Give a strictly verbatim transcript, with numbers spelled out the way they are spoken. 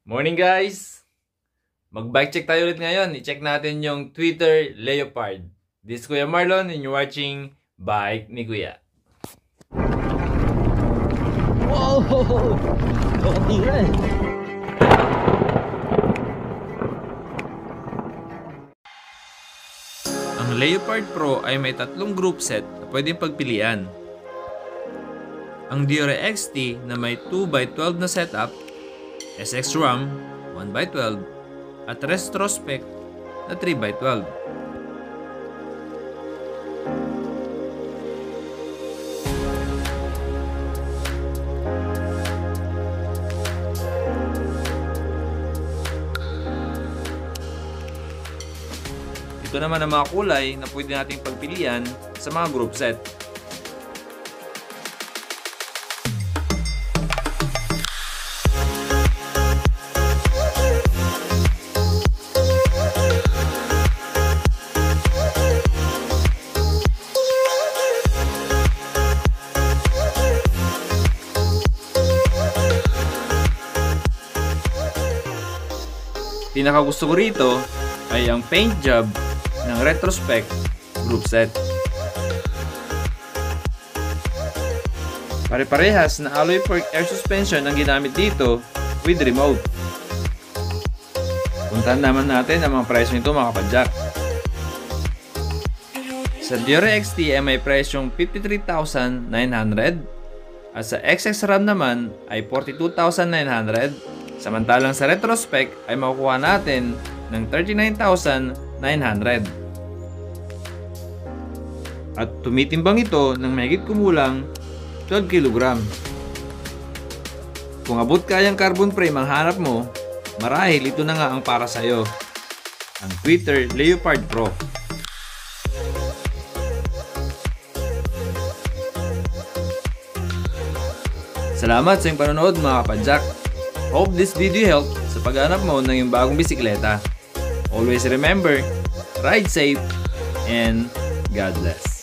Morning guys! Mag-bike check tayo ulit ngayon. I-check natin yung Twitter Leopard. This is Kuya Marlon and you're watching Bike ni Kuya. Wow! Nakatira eh. Ang Leopard Pro ay may tatlong group set na pwedeng pagpilian. Ang Diore X T na may two by twelve na setup, S X RAM one by twelve at Retrospect na three by twelve. Ito naman ang mga kulay na pwede nating pagpilian sa mga group set. Pinakagusto ko rito ay ang paint job ng Retrospect group set. Pare-parehas na alloy fork air suspension ang ginamit dito with remote. Puntahan naman natin ang mga presyo nito mga kapadyak. Sa Diore X T ay may presyong fifty-three thousand nine hundred at sa X X RAM naman ay forty-two thousand nine hundred. Samantalang sa Retrospect ay makukuha natin ng thirty-nine thousand nine hundred. At tumitimbang ito ng mahigit kumulang twelve kilogram. Kung abot kayang carbon frame ang hanap mo, marahil ito na nga ang para sa'yo. Ang Twitter Leopard Pro. Salamat sa iyong panonood mga kapadyak. Hope this video helped sa paghanap mo ng iyong bagong bisikleta. Always remember, ride safe and God bless.